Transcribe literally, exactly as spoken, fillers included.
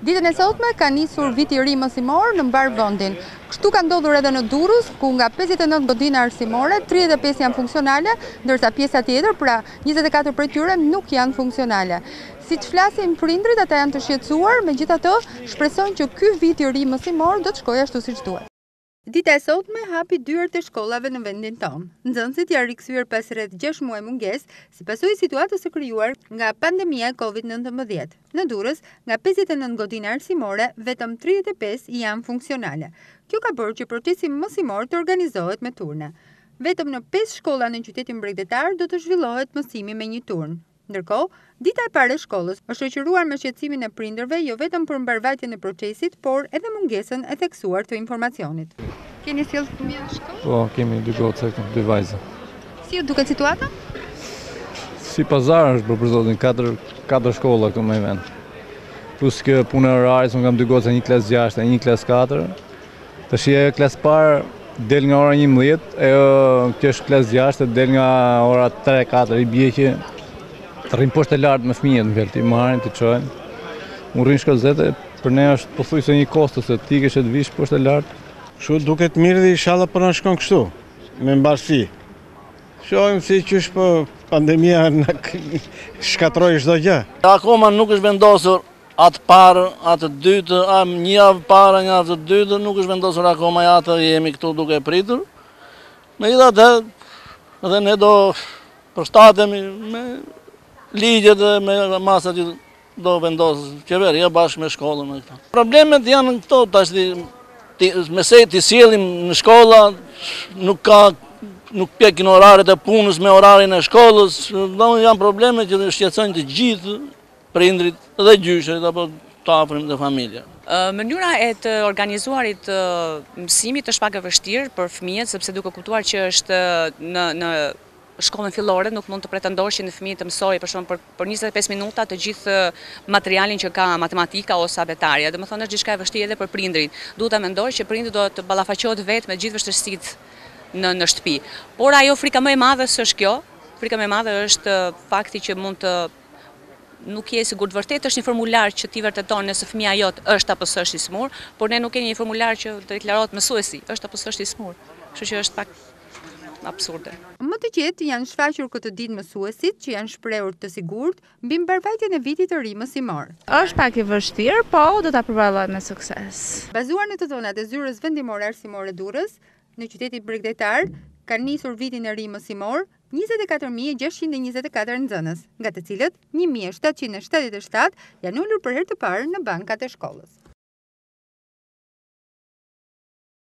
Ditën e sotme ka nisur viti i ri mësimor në mbar vendin. Kështu ka ndodhur edhe në Durrës, ku nga pesëdhjetë e nëntë godina arsimore, tridhjetë e pesë janë funksionale, ndërsa pjesa tjetër, pra njëzet e katër prej tyre nuk janë funksionale. Siç flasin prindrit, ata janë të shqetësuar, megjithatë shpresojnë që ky vit i ri mësimor do të shkojë ashtu siç duhet. Dita e sotme hapi dyert e shkollave në vendin tonë. Nxënësit janë rikthyer pas rreth gjashtë muaj mungesë, si pasojë situatës së krijuar nga pandemia e Covid nëntëmbëdhjetë. Në Durrës, nga pesëdhjetë e nëntë godina arsimore, vetëm tridhjetë e pesë janë funksionale. Kjo ka bërë që procesi mësimor të organizohet me turne. Vetëm në pesë shkolla në qytetin bregdetar do të zhvillohet mësimi me një turn. Ndërkohë, dita e parë e shkollës është shoqëruar me shqetësimin e prindërve jo vetëm për mbarvajtjen e procesit, por edhe mungesën e theksuar të informacionit. Keni sjellë fëmijë në shkollë? Po, kemi dy goca, dy vajza. Si ju duket situata? Si pazar është për zotin, katër katër shkolla këtu më vend. Plus që puna e orarit, unë kam dy goca, një klasë gjashtë e një klasë katër. Tash e klasë parë del nga ora njëmbëdhjetë, ajo kjo është klasë gjashtë, del nga ora tre katër, i bie që të rrim poshtë e lartë me fëmijët në vend, i marrin, të çojnë. Unë rrin shkollëzete, për ne është pothuajse një kosto se ti ke të vish poshtë e lartë. Kështu duket mirë dhe inshallah po na shkon kështu, me mbarësi. Shohim si qysh po pandemia na shkatroi çdo gjë. Akoma nuk është vendosur atë parë, atë dytë, një javë para, një javë të dytë, nuk është vendosur akoma, ja atë jemi këtu duke pritur. Megjithatë, edhe ne do përshtatemi me ligjet dhe me masat që do vendosë qeveria bashkë me shkollën. Problemet janë këto, tash mesej të sjellim në shkolla, nuk ka nuk pjekin oraret e punës me orarin e shkollës, do janë probleme që shqetësojnë të gjithë prindrit dhe gjyshërit apo të afërmit dhe familja. Mënyra e të organizuarit mësimit është pak e vështirë për fëmijët, sepse duke kuptuar që është në në shkollën fillore nuk mund të pretendosh që në fëmijë të mësoj për shembull për, për njëzet e pesë minuta të gjithë materialin që ka matematika ose abetarja. Domethënë është diçka e vështirë edhe për prindrit. Duhet ta mendoj që prindri do të ballafaqohet vetë me gjithë vështirësitë në në shtëpi. Por ajo frika më e madhe s'është kjo. Frika më e madhe është fakti që mund të nuk je sigurt vërtet është një formular që ti vërteton nëse fëmia jot është apo s'është i smur, por ne nuk kemi një formular që të deklarohet mësuesi, është apo s'është i smur. Kështu që është pak absurde. Më të qetë janë shfaqur këtë ditë mësuesit që janë shprehur të sigurt mbi mbarvajtjen e vitit të ri mësimor. Është pak i vështirë, po do ta përballojmë me sukses. Bazuar në të dhënat e zyrës vendimore arsimore Durrës, në qytetin bregdetar kanë nisur vitin e ri mësimor njëzet e katër mijë e gjashtëqind e njëzet e katër nxënës, nga të cilët një mijë e shtatëqind e shtatëdhjetë e shtatë janë ulur për herë të parë në bankat e shkollës.